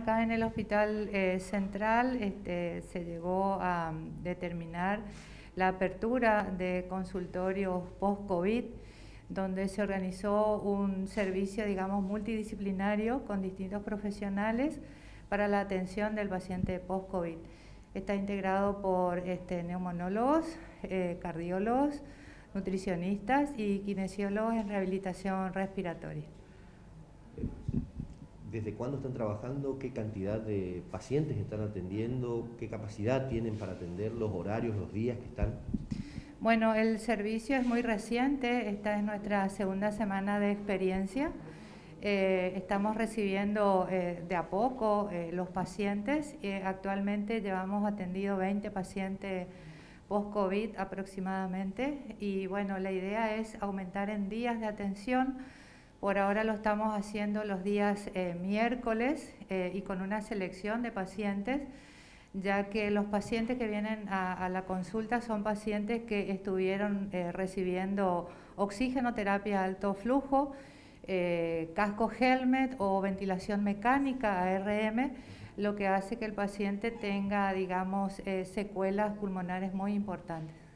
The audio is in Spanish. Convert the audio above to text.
Acá en el Hospital Central se llegó a determinar la apertura de consultorios post-COVID, donde se organizó un servicio, digamos, multidisciplinario con distintos profesionales para la atención del paciente post-COVID. Está integrado por neumonólogos, cardiólogos, nutricionistas y kinesiólogos en rehabilitación respiratoria. ¿Desde cuándo están trabajando? ¿Qué cantidad de pacientes están atendiendo? ¿Qué capacidad tienen para atender? ¿Los horarios, los días que están? Bueno, el servicio es muy reciente, esta es nuestra segunda semana de experiencia. Estamos recibiendo de a poco los pacientes. Actualmente llevamos atendido 20 pacientes post-COVID aproximadamente y bueno, la idea es aumentar en días de atención. Por ahora lo estamos haciendo los días miércoles y con una selección de pacientes, ya que los pacientes que vienen a la consulta son pacientes que estuvieron recibiendo oxigenoterapia de alto flujo, casco helmet o ventilación mecánica, ARM, lo que hace que el paciente tenga, digamos, secuelas pulmonares muy importantes.